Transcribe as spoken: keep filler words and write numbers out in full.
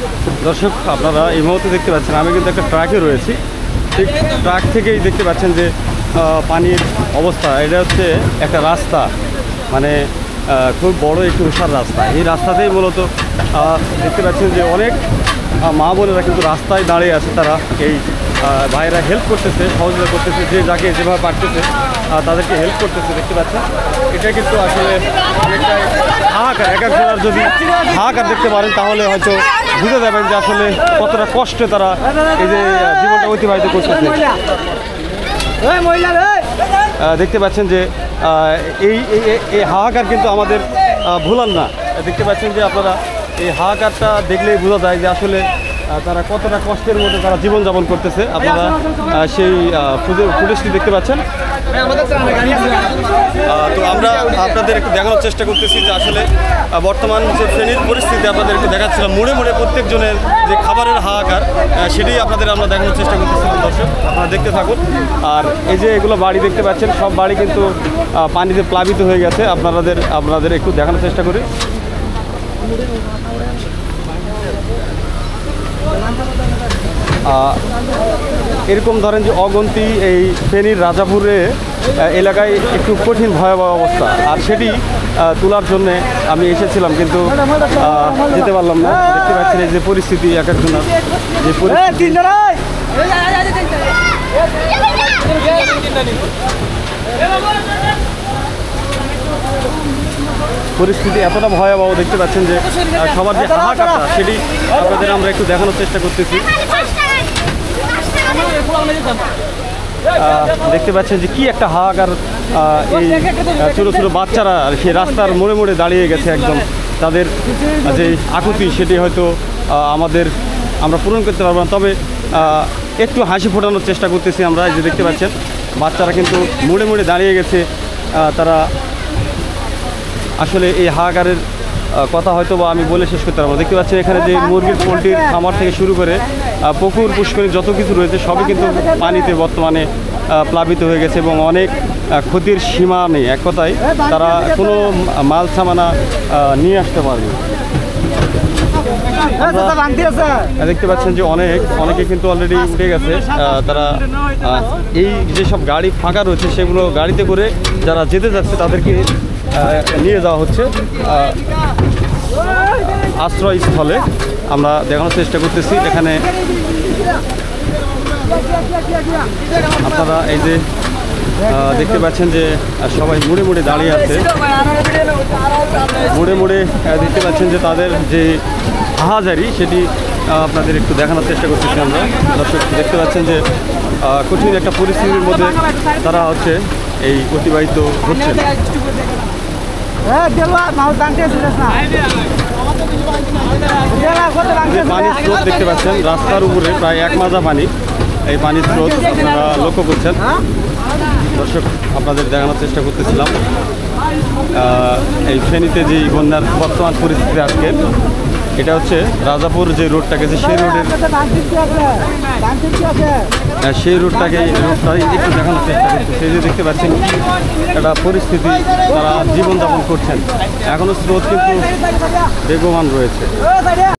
দর্শক আপনারা এই মুহূর্তে দেখতে পাচ্ছেন আমি কিন্তু একটা ট্রাকে রয়েছি। ঠিক ট্রাক থেকেই দেখতে পাচ্ছেন যে পানির অবস্থা। এটা হচ্ছে একটা রাস্তা, মানে খুব বড় একটু বিশাল রাস্তা। এই রাস্তাতেই মূলত দেখতে পাচ্ছেন যে অনেক মা বোনেরা কিন্তু রাস্তায় দাঁড়িয়ে আছে। তারা এই ভাইরা হেল্প করতেছে, সহযোগিতা করতেছে, যে যাকে যেভাবে পারতেছে তাদেরকে হেল্প করতেছে। দেখতে পাচ্ছেন এটা কিন্তু আসলে অনেকটাই হাহাকার। এক একজনের যদি হাহাকার দেখতে পারেন তাহলে হয়তো বুঝে যাবেন যে আসলে কতটা কষ্টে তারা এই যে জীবনটা অতিবাহিত করতেছে। দেখতে পাচ্ছেন যে এই এই হাহাকার কিন্তু আমাদের ভুলার না। দেখতে পাচ্ছেন যে আপনারা এই হাহাকারটা দেখলেই বোঝা যায় যে আসলে তারা কতটা কষ্টের মধ্যে তারা জীবনযাপন করতেছে। আপনারা সেই ফুটেজটি দেখতে পাচ্ছেন। তো আমরা আপনাদের একটু দেখানোর চেষ্টা করতেছি যে আসলে বর্তমান যে ফেনীর পরিস্থিতি আপনাদের একটু দেখাচ্ছিলাম। মুড়ে মুড়ে প্রত্যেকজনের যে খাবারের হাহাকার সেটাই আপনাদের আমরা দেখানোর চেষ্টা করতেছিলাম। দর্শক আপনারা দেখতে থাকুন। আর এই যে এগুলো বাড়ি দেখতে পাচ্ছেন, সব বাড়ি কিন্তু পানিতে প্লাবিত হয়ে গেছে। আপনাদের আপনাদের একটু দেখানোর চেষ্টা করি। এরকম ধরেন যে অগন্তি এই ফেনীর রাজাপুরে এলাকায় একটু কঠিন ভয়াবহ অবস্থা, আর সেটি তোলার জন্যে আমি এসেছিলাম কিন্তু যেতে পারলাম না। দেখতে পাচ্ছেন এই যে পরিস্থিতি, এক একজনের যে পরিস্থিতি। পরিস্থিতি এতটা ভয়াবহ, দেখতে পাচ্ছেন যে সবার যে হাহাকারটা সেটি আপনাদের আমরা একটু দেখানোর চেষ্টা করতেছি। দেখতে পাচ্ছেন যে কি একটা হাহাকার। এই ছোটো ছোটো বাচ্চারা সেই রাস্তার মোড়ে মোড়ে দাঁড়িয়ে গেছে। একদম তাদের যে আকুতি সেটি হয়তো আমাদের আমরা পূরণ করতে পারবো না, তবে একটু হাসি ফোটানোর চেষ্টা করতেছি আমরা। এই যে দেখতে পাচ্ছেন বাচ্চারা কিন্তু মোড়ে মোড়ে দাঁড়িয়ে গেছে। তারা আসলে এই হাহাকারের কথা হয়তো বা আমি বলে শেষ করতে পারবো। দেখতে পাচ্ছেন এখানে যে মুরগির পোলট্রির খামার থেকে শুরু করে পুকুর পুষ্করী যত কিছু রয়েছে সবই কিন্তু পানিতে বর্তমানে প্লাবিত হয়ে গেছে এবং অনেক ক্ষতির সীমা নেই। এক কথায় তারা কোনো মাল সামানা নিয়ে আসতে পারবে। দেখতে পাচ্ছেন যে অনেক অনেকে কিন্তু অলরেডি উঠে গেছে। তারা এই যেসব গাড়ি ফাঁকা রয়েছে সেগুলো গাড়িতে করে যারা যেতে যাচ্ছে তাদেরকে নিয়ে যাওয়া হচ্ছে আশ্রয়স্থলে। আমরা দেখানোর চেষ্টা করতেছি। এখানে আপনারা এই যে দেখতে পাচ্ছেন যে সবাই মুড়ে মুড়ে দাঁড়িয়ে আছে। মুড়ে মুড়ে দেখতে পাচ্ছেন যে তাদের যে হাহাজারি সেটি আপনাদের একটু দেখানোর চেষ্টা করতেছি আমরা। দর্শক দেখতে পাচ্ছেন যে কঠিন একটা পরিস্থিতির মধ্যে তারা হচ্ছে এই অতিবাহিত হচ্ছে। পানির স্রোত দেখতে পাচ্ছেন রাস্তার উপরে প্রায় এক মাজা পানি। এই পানির স্রোত আপনারা লক্ষ্য করছেন। দর্শক আপনাদের দেখানোর চেষ্টা করতেছিলাম এই ফেনীতে যে বন্যার বর্তমান পরিস্থিতি আজকে। এটা হচ্ছে রাজাপুর যে রোডটা গেছে সেই রোডের সেই রোডটাকে রোডটা একটু দেখানোর চেষ্টা করছে। সেই যে দেখতে পাচ্ছেন একটা পরিস্থিতি, তারা জীবনযাপন করছেন। এখনও স্রোত কিন্তু বেগবান রয়েছে।